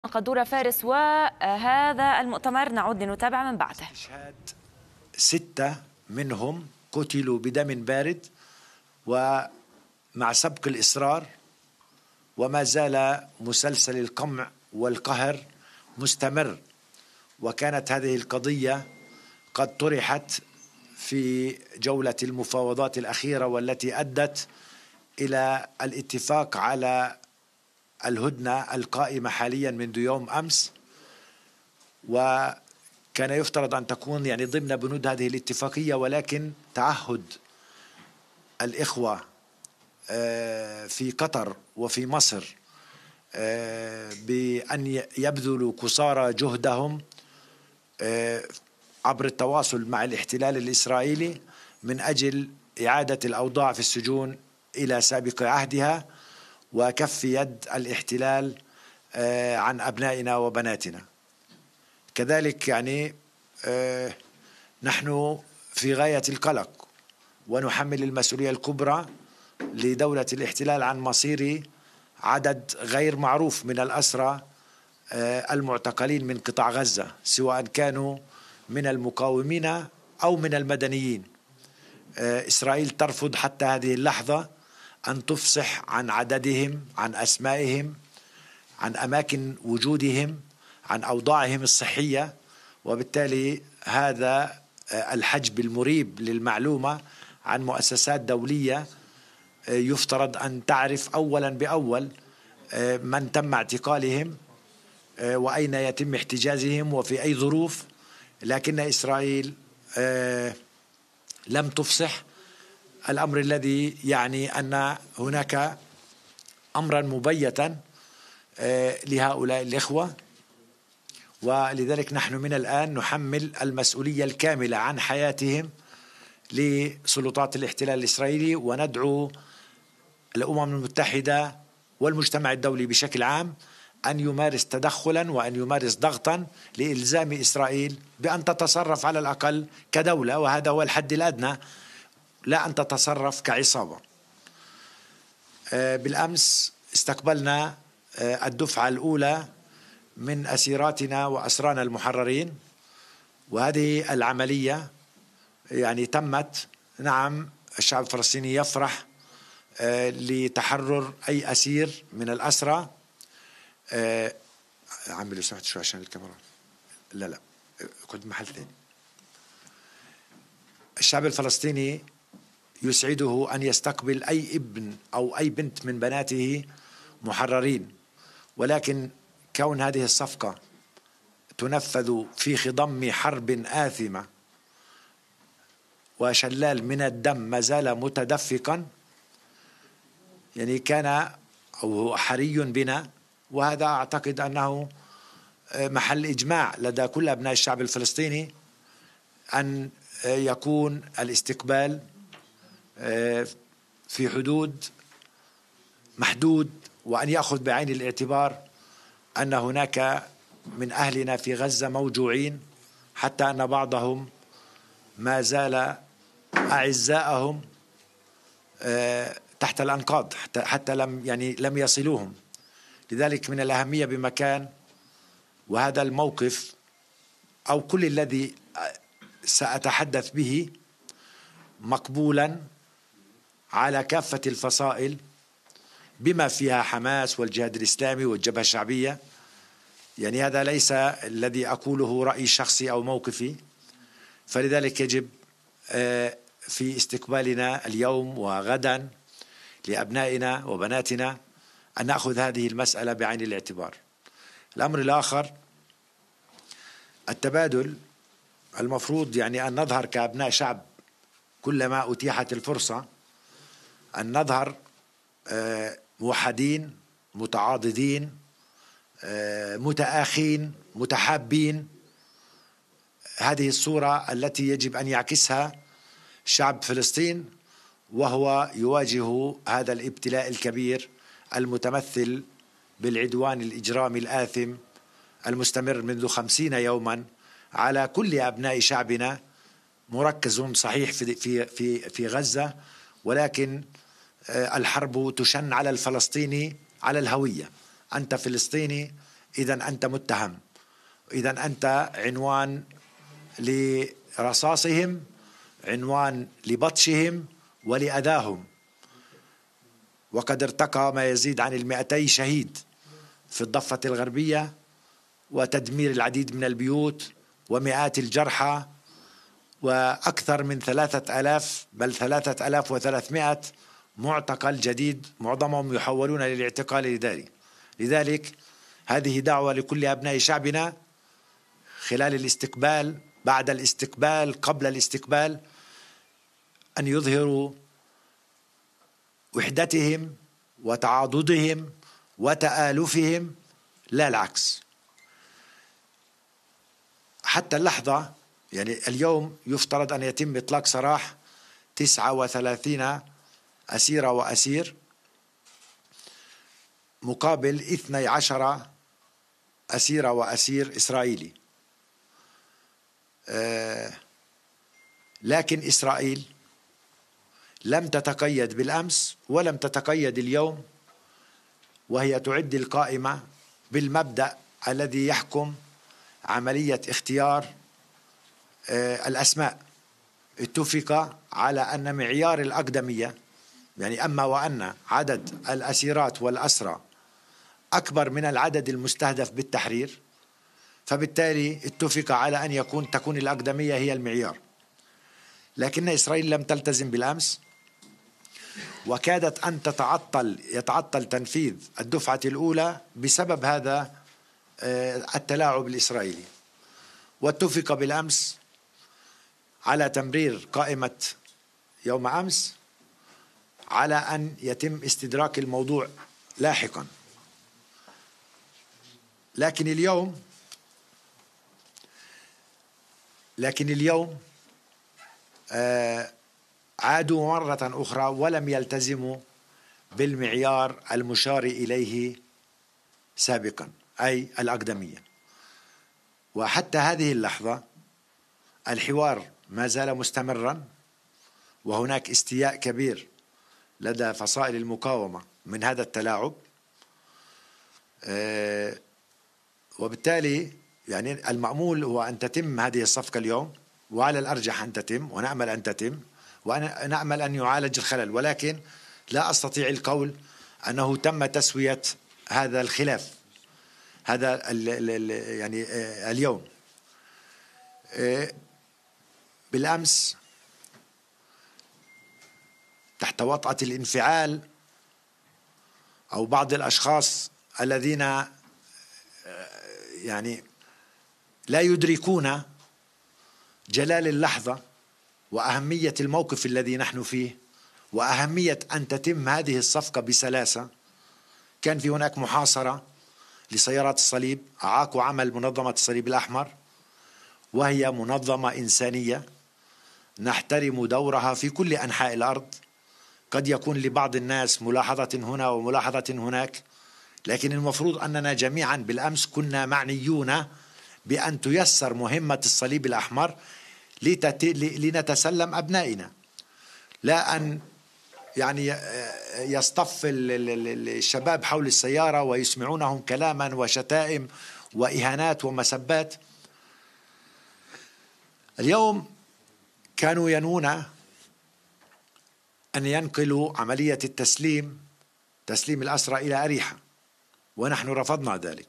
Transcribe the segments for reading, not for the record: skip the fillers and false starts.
قدورة فارس، وهذا المؤتمر نعود لنتابع من بعده. استشهاد 6 منهم قتلوا بدم بارد ومع سبق الإصرار، وما زال مسلسل القمع والقهر مستمر. وكانت هذه القضية قد طرحت في جولة المفاوضات الأخيرة، والتي أدت إلى الاتفاق على الهدنة القائمة حاليا منذ يوم أمس، وكان يفترض أن تكون ضمن بنود هذه الاتفاقية، ولكن تعهد الإخوة في قطر وفي مصر بأن يبذلوا قصارى جهدهم عبر التواصل مع الاحتلال الإسرائيلي من أجل إعادة الأوضاع في السجون إلى سابق عهدها، وكف يد الاحتلال عن أبنائنا وبناتنا. كذلك نحن في غاية القلق، ونحمل المسؤولية الكبرى لدولة الاحتلال عن مصير عدد غير معروف من الأسرى المعتقلين من قطاع غزة، سواء كانوا من المقاومين أو من المدنيين. إسرائيل ترفض حتى هذه اللحظة أن تفصح عن عددهم، عن أسمائهم، عن أماكن وجودهم، عن أوضاعهم الصحية. وبالتالي هذا الحجب المريب للمعلومة عن مؤسسات دولية يفترض أن تعرف أولا بأول من تم اعتقالهم وأين يتم احتجازهم وفي أي ظروف. لكن إسرائيل لم تفصح، الأمر الذي يعني أن هناك أمرا مبيتا لهؤلاء الإخوة. ولذلك نحن من الآن نحمل المسؤولية الكاملة عن حياتهم لسلطات الاحتلال الإسرائيلي، وندعو الأمم المتحدة والمجتمع الدولي بشكل عام أن يمارس تدخلا وأن يمارس ضغطا لإلزام إسرائيل بأن تتصرف على الأقل كدولة، وهذا هو الحد الأدنى، لا أن تتصرف كعصابة. بالأمس استقبلنا الدفعة الأولى من أسيراتنا وأسرانا المحررين، وهذه العملية تمت. نعم، الشعب الفلسطيني يفرح لتحرر أي أسير من الأسرى. عمي لو سمحت شو عشان الكاميرا، لا كنت محل ثاني. الشعب الفلسطيني يسعده أن يستقبل أي ابن أو أي بنت من بناته محررين، ولكن كون هذه الصفقة تنفذ في خضم حرب آثمة وشلال من الدم ما زال متدفقا، كان أو حري بنا، وهذا أعتقد أنه محل إجماع لدى كل أبناء الشعب الفلسطيني، أن يكون الاستقبال في حدود محدود، وأن يأخذ بعين الاعتبار أن هناك من أهلنا في غزة موجوعين، حتى أن بعضهم ما زال أعزائهم تحت الأنقاض حتى لم يصلوهم. لذلك من الأهمية بمكان، وهذا الموقف أو كل الذي سأتحدث به مقبولا على كافة الفصائل بما فيها حماس والجهاد الإسلامي والجبهة الشعبية. هذا ليس الذي أقوله رأي شخصي أو موقفي، فلذلك يجب في استقبالنا اليوم وغدا لأبنائنا وبناتنا أن نأخذ هذه المسألة بعين الاعتبار. الأمر الآخر، التبادل. المفروض أن نظهر كأبناء شعب كلما أتيحت الفرصة، أن نظهر موحدين متعاضدين متآخين متحابين. هذه الصورة التي يجب أن يعكسها شعب فلسطين وهو يواجه هذا الابتلاء الكبير المتمثل بالعدوان الإجرامي الآثم المستمر منذ 50 يوما على كل أبناء شعبنا، مركز صحيح في غزة، ولكن الحرب تشن على الفلسطيني على الهوية. أنت فلسطيني، إذن أنت متهم، إذن أنت عنوان لرصاصهم، عنوان لبطشهم ولأذاهم. وقد ارتقى ما يزيد عن 200 شهيد في الضفة الغربية، وتدمير العديد من البيوت، ومئات الجرحى، وأكثر من 3000 بل 3300 معتقل جديد، معظمهم يحولون للاعتقال الإداري. لذلك هذه دعوة لكل أبناء شعبنا خلال الاستقبال، بعد الاستقبال، قبل الاستقبال، أن يظهروا وحدتهم وتعاضدهم وتآلفهم، لا العكس. حتى اللحظة، يعني اليوم يفترض أن يتم إطلاق سراح 39 أسيرة وأسير مقابل 12 أسيرة وأسير إسرائيلي. لكن إسرائيل لم تتقيد بالأمس ولم تتقيد اليوم، وهي تعد القائمة بالمبدأ الذي يحكم عملية اختيار الأسماء. اتفق على أن معيار الأقدمية، يعني أما وأن عدد الأسيرات والأسرى أكبر من العدد المستهدف بالتحرير، فبالتالي اتفق على أن تكون الأقدمية هي المعيار. لكن إسرائيل لم تلتزم بالأمس، وكادت أن يتعطل تنفيذ الدفعة الأولى بسبب هذا التلاعب الإسرائيلي. واتفق بالأمس على تمرير قائمة يوم أمس على أن يتم استدراك الموضوع لاحقا. لكن اليوم عادوا مرة أخرى ولم يلتزموا بالمعيار المشار إليه سابقا، أي الأقدمية. وحتى هذه اللحظة الحوار ما زال مستمرا، وهناك استياء كبير لدى فصائل المقاومة من هذا التلاعب. وبالتالي يعني المأمول هو أن تتم هذه الصفقة اليوم، وعلى الأرجح أن تتم، ونأمل أن تتم، ونأمل أن يعالج الخلل. ولكن لا أستطيع القول أنه تم تسوية هذا الخلاف هذا يعني اليوم. بالأمس تحت وطأة الانفعال أو بعض الأشخاص الذين يعني لا يدركون جلال اللحظة وأهمية الموقف الذي نحن فيه وأهمية أن تتم هذه الصفقة بسلاسة، كان في هناك محاصرة لسيارات الصليب، أعاقوا عمل منظمة الصليب الأحمر، وهي منظمة إنسانية نحترم دورها في كل أنحاء الأرض. قد يكون لبعض الناس ملاحظة هنا وملاحظة هناك، لكن المفروض أننا جميعا بالأمس كنا معنيون بأن تيسر مهمة الصليب الأحمر لنتسلم أبنائنا، لا أن يعني يصطف الشباب حول السيارة ويسمعونهم كلاما وشتائم وإهانات ومسبات. اليوم كانوا ينوون أن ينقلوا عملية تسليم الأسرى إلى أريحة، ونحن رفضنا ذلك.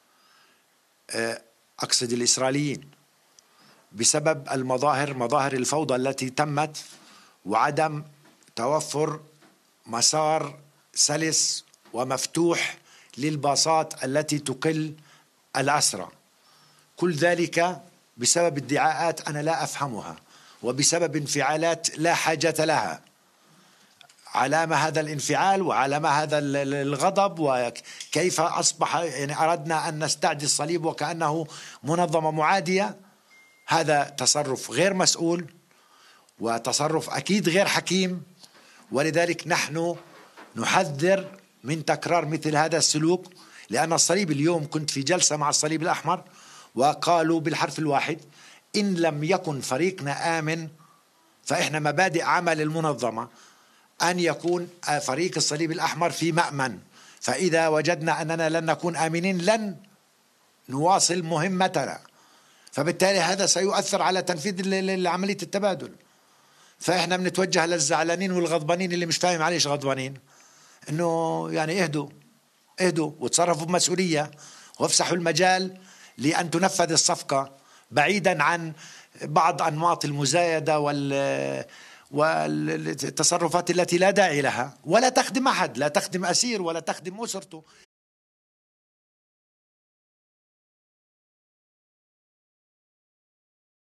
أقصد الإسرائيليين، بسبب مظاهر الفوضى التي تمت وعدم توفر مسار سلس ومفتوح للباصات التي تقل الأسرى. كل ذلك بسبب ادعاءات أنا لا أفهمها، وبسبب انفعالات لا حاجة لها. علامة هذا الانفعال وعلامة هذا الغضب، وكيف أصبح يعني أردنا أن نستعدي الصليب وكأنه منظمة معادية. هذا تصرف غير مسؤول وتصرف أكيد غير حكيم، ولذلك نحن نحذر من تكرار مثل هذا السلوك. لأن الصليب اليوم كنت في جلسة مع الصليب الأحمر وقالوا بالحرف الواحد: إن لم يكن فريقنا آمن، فإحنا مبادئ عمل المنظمة أن يكون فريق الصليب الأحمر في مأمن، فإذا وجدنا أننا لن نكون آمنين لن نواصل مهمتنا، فبالتالي هذا سيؤثر على تنفيذ عملية التبادل. فإحنا بنتوجه للزعلانين والغضبانين اللي مش فاهم عليش غضبانين، إنه يعني اهدوا وتصرفوا بمسؤولية وافسحوا المجال لأن تنفذ الصفقة بعيدا عن بعض أنماط المزايدة والتصرفات التي لا داعي لها، ولا تخدم أحد، لا تخدم أسير ولا تخدم أسرته.